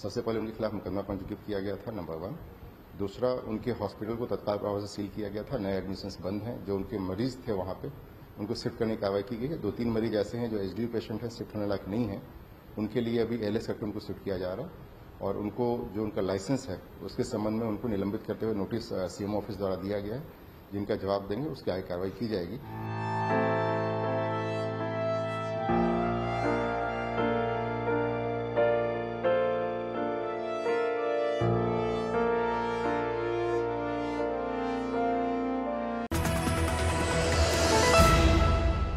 सबसे पहले उनके खिलाफ मुकदमा पंजीकृत किया गया था, नंबर 1। दूसरा, उनके हॉस्पिटल को तत्काल प्रभाव से सील किया गया था, नए एडमिशंस बंद हैं। जो उनके मरीज थे वहां पे उनको शिफ्ट करने की कार्रवाई की गई है। 2-3 मरीज ऐसे हैं जो एचडीयू पेशेंट हैं, शिफ्ट होने लायक नहीं है, उनके लिए अभी एलएस करके उनको शिफ्ट किया जा रहा है। और उनको जो उनका लाइसेंस है उसके संबंध में उनको निलंबित करते हुए नोटिस सीएमओ ऑफिस द्वारा दिया गया है, जिनका जवाब देंगे उसकी आगे कार्रवाई की जाएगी।